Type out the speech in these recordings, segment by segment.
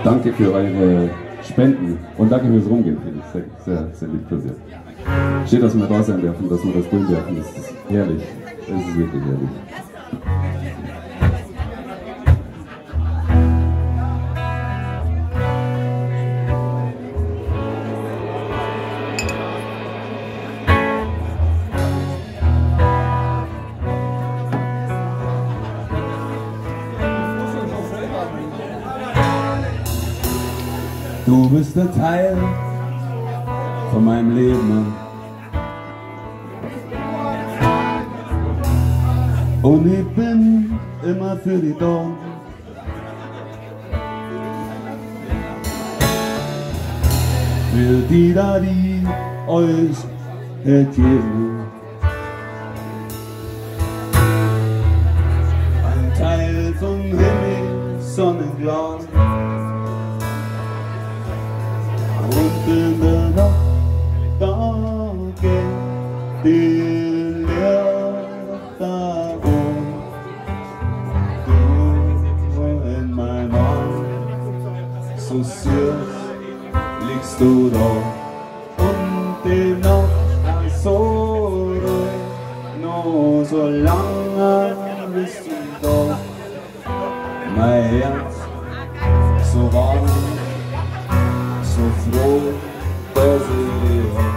Danke für eure Spenden und danke fürs Rumgehen, finde ich sehr, sehr lieb passiert. Schön, dass wir da sein dürfen, dass wir das tun dürfen, das ist herrlich, das ist wirklich herrlich. Du bist ein Teil von meinem Leben und ich bin immer für dich da. Für die da, die euch ergeben. Ein Teil vom Himmel, Sonnenglas. Und in der Nacht, da geht die Licht um. Du in meinem Arm, so süß liegst du da. Und die Nacht ist so ruhig, nur so lange bist du da. Mein Herz so warm, so froh, dass ich dich hab.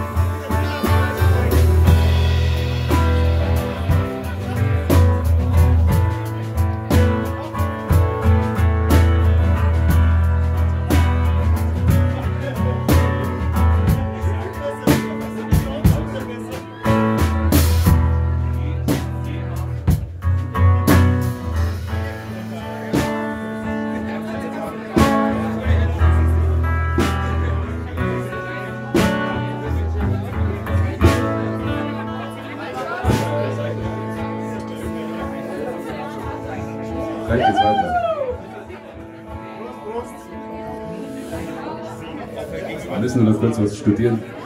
Gleich geht's weiter. Wir müssen nur noch kurz was studieren.